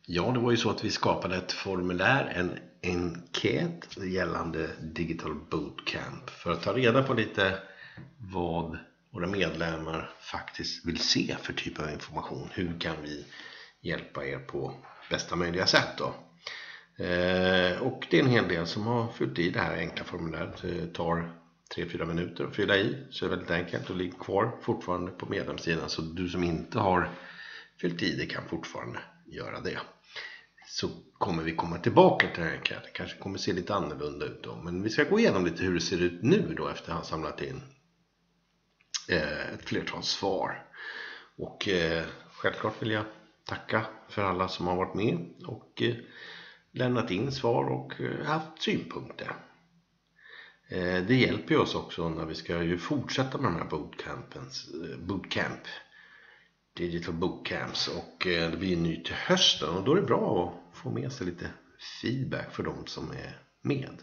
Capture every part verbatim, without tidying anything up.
Ja, det var ju så att vi skapade ett formulär, en enkät gällande Digital Bootcamp för att ta reda på lite vad våra medlemmar faktiskt vill se för typ av information. Hur kan vi hjälpa er på bästa möjliga sätt då? Eh, och det är en hel del som har fyllt i det här enkla formuläret. Det tar tre fyra minuter att fylla i, så det är väldigt enkelt och ligger kvar fortfarande på medlemssidan. Så du som inte har fyllt i det kan fortfarande göra det. Så kommer vi komma tillbaka till det här enkäten. Det kanske kommer se lite annorlunda ut då. Men vi ska gå igenom lite hur det ser ut nu då efter att ha samlat in eh, ett flertal svar. Och eh, självklart vill jag tacka för alla som har varit med och eh, lämnat in svar och eh, haft synpunkter. Eh, det hjälper oss också när vi ska ju fortsätta med de här bootcampens, eh, bootcamp. Digital Bootcamps, och det blir ny till hösten, och då är det bra att få med sig lite feedback för de som är med.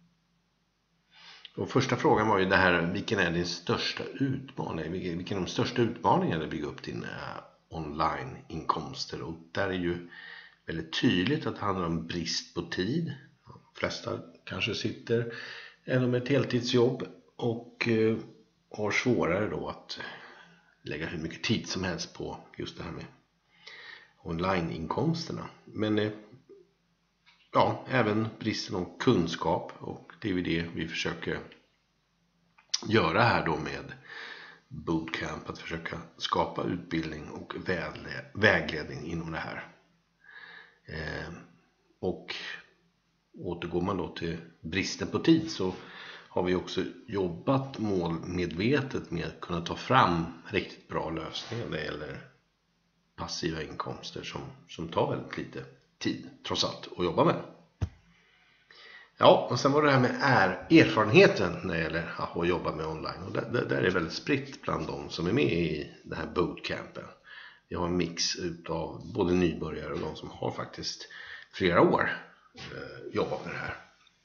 Och första frågan var ju det här: vilken är din största utmaning? Vilken är de största utmaningarna att bygga upp dina online-inkomster? Och där är ju väldigt tydligt att det handlar om brist på tid. De flesta kanske sitter ändå med ett heltidsjobb och har svårare då att lägga hur mycket tid som helst på just det här med online-inkomsterna. Men ja, även bristen om kunskap, och det är ju det vi försöker göra här då med Bootcamp, att försöka skapa utbildning och vägledning inom det här. Och återgår man då till bristen på tid, så har vi också jobbat målmedvetet med att kunna ta fram riktigt bra lösningar när det gäller passiva inkomster som, som tar väldigt lite tid trots allt att jobba med. Ja, och sen var det här med är, erfarenheten när det gäller att jobba med online. Och där, där är det väldigt spritt bland de som är med i den här bootcampen. Vi har en mix av både nybörjare och de som har faktiskt flera år eh, jobbat med det här.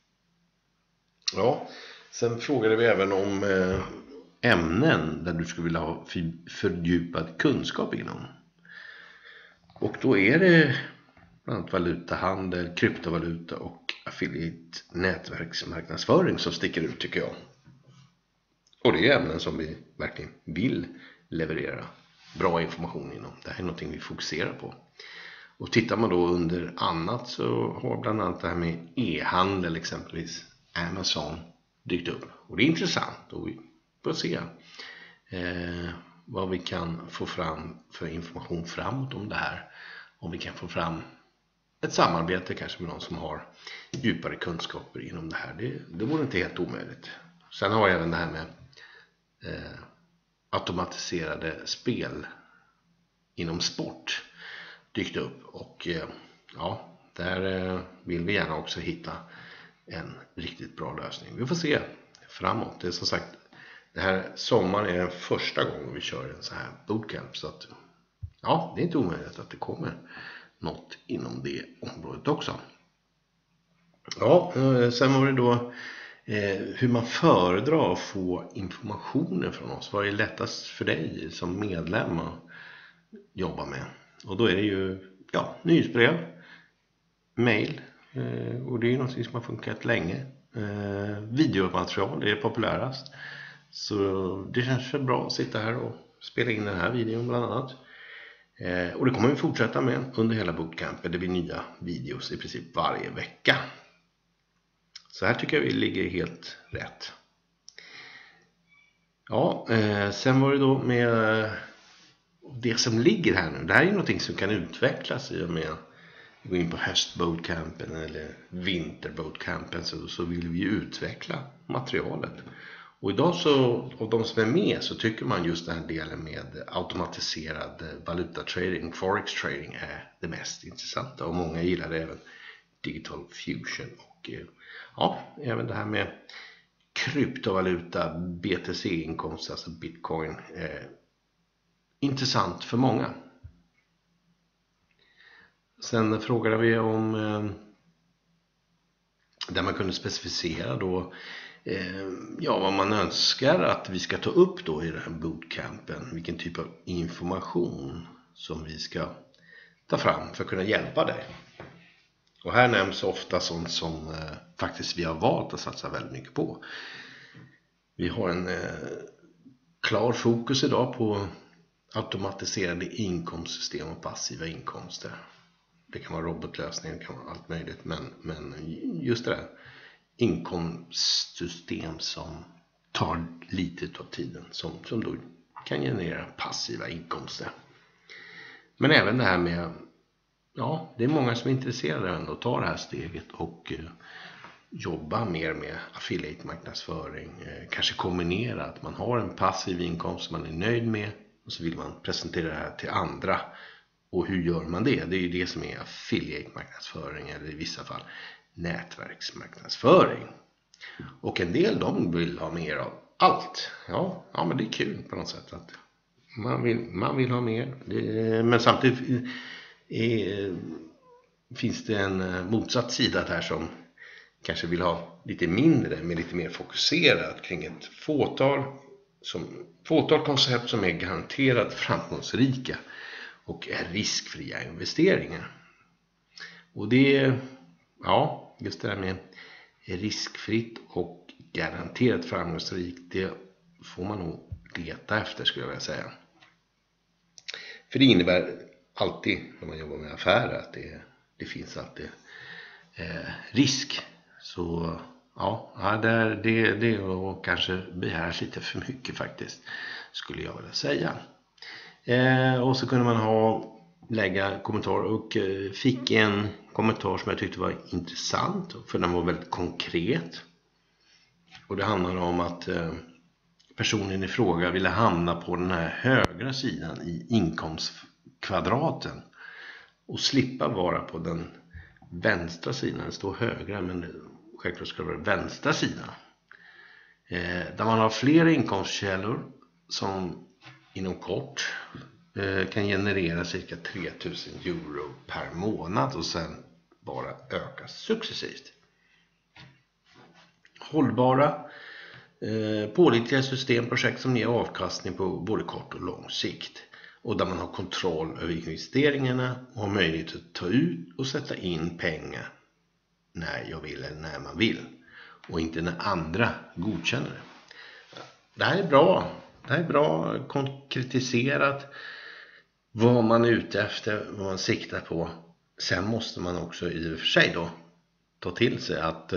Ja, sen frågade vi även om ämnen där du skulle vilja ha fördjupad kunskap inom. Och då är det bland annat valutahandel, kryptovaluta och affiliate nätverksmarknadsföring som sticker ut, tycker jag. Och det är ämnen som vi verkligen vill leverera bra information inom. Det här är någonting vi fokuserar på. Och tittar man då under annat, så har bland annat det här med e-handel, exempelvis Amazon, dykt upp. Och det är intressant, och vi får se eh, vad vi kan få fram för information framåt om det här. Om vi kan få fram ett samarbete kanske med någon som har djupare kunskaper inom det här. Det, det vore inte helt omöjligt. Sen har jag även det här med eh, automatiserade spel inom sport dykt upp. Och eh, ja, där eh, vill vi gärna också hitta en riktigt bra lösning. Vi får se framåt. Det är som sagt, det här sommaren är den första gången vi kör en så här bootcamp. Så att ja, det är inte omöjligt att det kommer något inom det området också. Ja, sen var det då eh, hur man föredrar att få informationen från oss. Vad är lättast för dig som medlem att jobba med? Och då är det ju ja, nyhetsbrev, mail, eh, och det är ju något som har funkat länge. Eh, videomaterial är populärast. Så det känns bra att sitta här och spela in den här videon bland annat. Eh, och det kommer vi fortsätta med under hela bootcampen. Det blir nya videos i princip varje vecka. Så här tycker jag vi ligger helt rätt. Ja, eh, sen var det då med det som ligger här nu. Det här är någonting som kan utvecklas i och med att gå in på höstbootcampen eller vinterbootcampen, så, så vill vi utveckla materialet. Och idag så, av de som är med, så tycker man just den här delen med automatiserad valutatrading, forex trading, är det mest intressanta. Och många gillar även digital fusion och ja, även det här med kryptovaluta, B T C-inkomst, alltså bitcoin, är intressant för många. Sen frågade vi om eh, där man kunde specificera då eh, ja, vad man önskar att vi ska ta upp då i den här bootcampen. Vilken typ av information som vi ska ta fram för att kunna hjälpa dig. Och här nämns ofta sånt som eh, faktiskt vi har valt att satsa väldigt mycket på. Vi har en eh, klar fokus idag på automatiserade inkomstsystem och passiva inkomster. Det kan vara robotlösningar, det kan vara allt möjligt. Men, men just det där inkomstsystem som tar lite av tiden. Som, som då kan generera passiva inkomster. Men även det här med, ja, det är många som är intresserade ändå att ta det här steget och eh, jobba mer med affiliate-marknadsföring. Eh, kanske kombinera att man har en passiv inkomst som man är nöjd med och så vill man presentera det här till andra. Och hur gör man det? Det är ju det som är affiliate-marknadsföring eller i vissa fall nätverksmarknadsföring. Och en del de vill ha mer av allt. Ja, ja men det är kul på något sätt att man vill, man vill ha mer. Det, men samtidigt är, finns det en motsatt sida där som kanske vill ha lite mindre men lite mer fokuserat kring ett fåtal, som, fåtal koncept som är garanterat framgångsrika och är riskfria investeringar. Och det, ja, just det här med riskfritt och garanterat framgångsrikt, det får man nog leta efter skulle jag vilja säga. För det innebär alltid när man jobbar med affärer att det, det finns alltid eh, risk. Så ja, det, det, det är kanske begärs lite för mycket faktiskt skulle jag vilja säga. Eh, och så kunde man ha lägga kommentarer och eh, fick en kommentar som jag tyckte var intressant för den var väldigt konkret. Och det handlar om att eh, personen i fråga ville hamna på den här högra sidan i inkomstkvadraten och slippa vara på den vänstra sidan. Det står högra men självklart ska det vara vänstra sidan. Eh, där man har flera inkomstkällor som inom kort eh, kan generera cirka tre tusen euro per månad och sen bara öka successivt. Hållbara eh, pålitliga systemprojekt som ger avkastning på både kort och lång sikt. Och där man har kontroll över investeringarna och har möjlighet att ta ut och sätta in pengar när jag vill eller när man vill. Och inte när andra godkänner det. Det här är bra. Det här är bra konkretiserat vad man är ute efter, vad man siktar på. Sen måste man också i och för sig då ta till sig att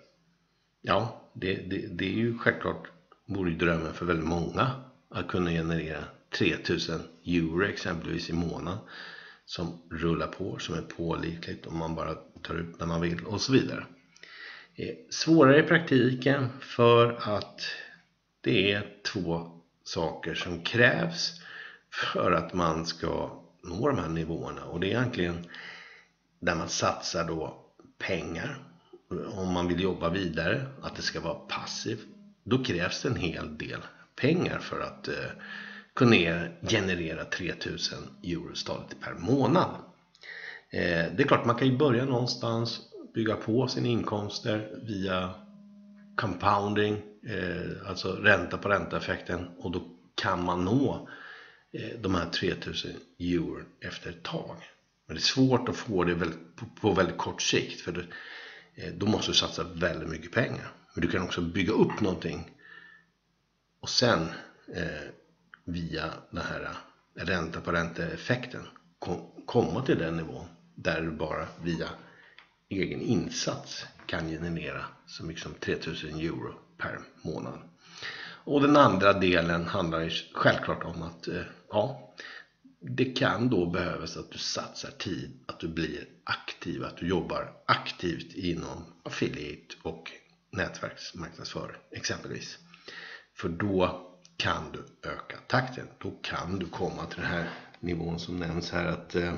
ja, det, det, det är ju självklart vore ju drömmen för väldigt många att kunna generera tre tusen euro exempelvis i månaden som rullar på, som är pålitligt om man bara tar ut när man vill och så vidare. Svårare i praktiken för att det är två saker som krävs för att man ska nå de här nivåerna. Och det är egentligen där man satsar då pengar. Om man vill jobba vidare, att det ska vara passivt. Då krävs det en hel del pengar för att eh, kunna generera tre tusen euro stadigt per månad. Eh, det är klart man kan ju börja någonstans, bygga på sina inkomster via compounding, eh, alltså ränta på ränta-effekten, och då kan man nå eh, de här tre tusen euro efter ett tag. Men det är svårt att få det väldigt, på, på väldigt kort sikt, för det, eh, då måste du satsa väldigt mycket pengar. Men du kan också bygga upp någonting och sen eh, via den här ränta på ränta-effekten kom, komma till den nivån där du bara via egen insats kan generera så mycket som tre tusen euro per månad. Och den andra delen handlar ju självklart om att ja, det kan då behövas att du satsar tid, att du blir aktiv, att du jobbar aktivt inom affiliate och nätverksmarknadsföring exempelvis. För då kan du öka takten. Då kan du komma till den här nivån som nämns här att eh,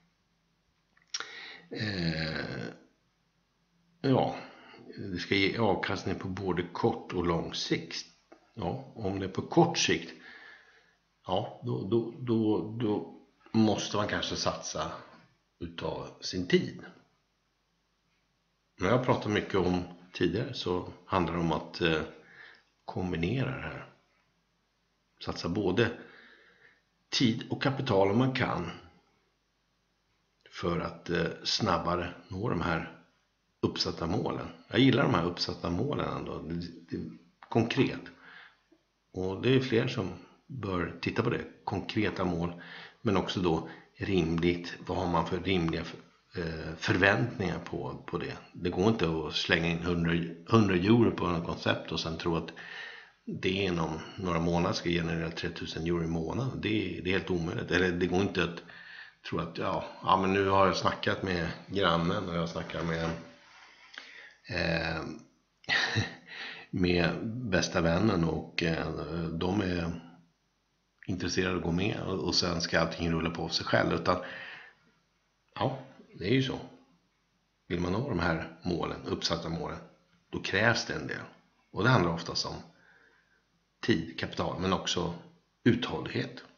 eh, ja, det ska ge avkastning på både kort och lång sikt. Ja, om det är på kort sikt, ja, då, då, då, då måste man kanske satsa utav sin tid. När jag pratat mycket om tidigare så handlar det om att eh, kombinera det här. Satsa både tid och kapital om man kan. för att eh, snabbare nå de här uppsatta målen. Jag gillar de här uppsatta målen ändå. Det, det, konkret. Och det är fler som bör titta på det. Konkreta mål. Men också då rimligt. Vad har man för rimliga eh, förväntningar på, på det. Det går inte att slänga in hundra euro på en koncept och sen tro att det inom några månader ska generera tre tusen euro i månaden. Det är, det är helt omöjligt. Eller det går inte att tro att ja, ja men nu har jag snackat med grannen och jag snackar med eh, med bästa vännen och eh, de är intresserade att gå med och sen ska allting rulla på sig själv. Utan ja, det är ju så. Vill man nå de här målen, uppsatta målen, då krävs det en del. Och det handlar oftast om tid, kapital, men också uthållighet.